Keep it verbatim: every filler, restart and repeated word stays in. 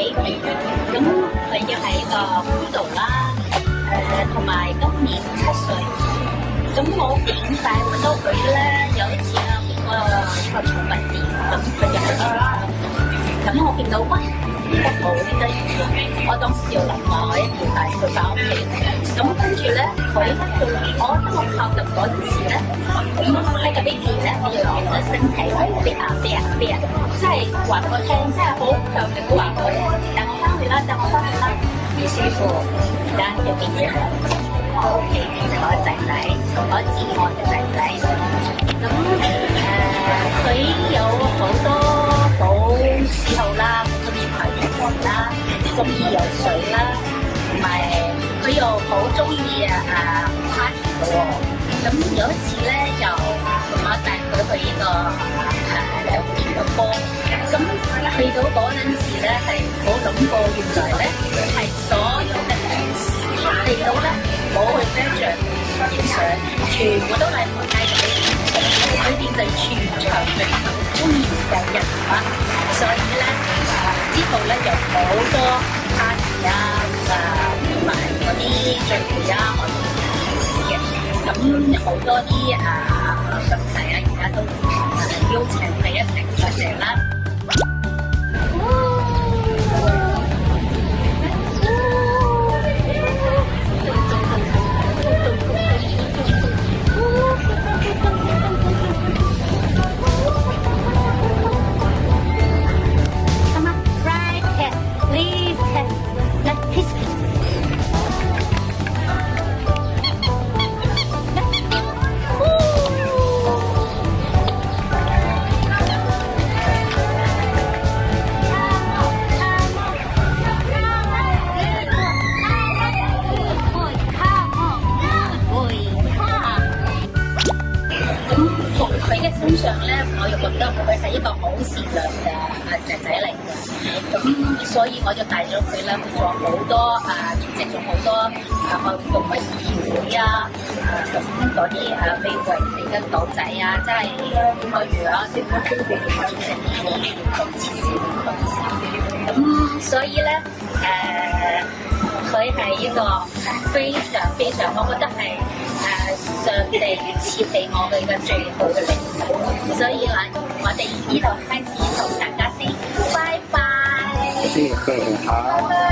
幾年，咁佢又係一個輔導啦，誒同埋今年七歲。咁我點解揾到佢咧？有一次啊，經過個寵物店，咁佢就係啦。咁我見到哇，呢個好得意喎！我當時就諗話我一定要帶佢翻屋企。咁跟住咧，佢咧佢我當我靠近嗰陣時咧，咁呢個 baby 咧，我就見到身體咧變啊變啊變啊，即係話個聲真係好強烈嘅話我帶我翻去啦，帶我翻去啦，唔舒服，而家就變成我屋企嘅我仔仔，我至愛嘅仔仔。咁誒，佢、呃、有好多好嗜好啦，中意爬樹啦，中意游水啦，同埋佢又好中意啊啊 party 嘅喎。咁有一次咧，就我帶佢去呢個誒有電嘅波。咁去到嗰陣時咧，係冇諗過原來咧係所有嘅同事嚟到咧冇去 picture 影相，全部都嚟台街度影相。佢哋就全場最受歡迎嘅人物，所以咧之後咧有好多 party 啊啊同埋嗰啲聚會啊，我哋嘅咁好多啲啊兄弟啊，而家都邀請佢一齊出嚟啦。身上咧，我又覺得佢係一個好善良嘅啊仔仔嚟嘅，咁所以我就帶咗佢咧去做好多啊，出席咗好多啊愛護動物議會啊，咁嗰啲啊俾維地嘅狗仔啊，即係例如啊啲活動嘅主席啲活動慈善活動，咁所以咧誒，佢係一個非常非常，我覺得係。誒上帝賜俾我哋嘅最好嘅禮物，所以啦，我哋呢度開始同大家先，拜拜。 謝謝，好。